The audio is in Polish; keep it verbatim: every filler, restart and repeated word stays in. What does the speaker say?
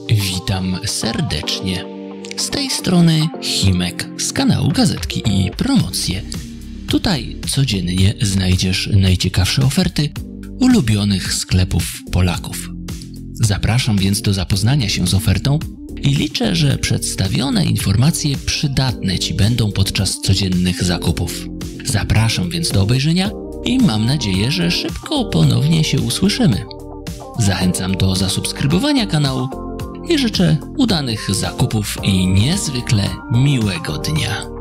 Witam serdecznie. Z tej strony Himek z kanału Gazetki i Promocje. Tutaj codziennie znajdziesz najciekawsze oferty ulubionych sklepów Polaków. Zapraszam więc do zapoznania się z ofertą i liczę, że przedstawione informacje przydatne Ci będą podczas codziennych zakupów. Zapraszam więc do obejrzenia i mam nadzieję, że szybko ponownie się usłyszymy. Zachęcam do zasubskrybowania kanału i życzę udanych zakupów i niezwykle miłego dnia.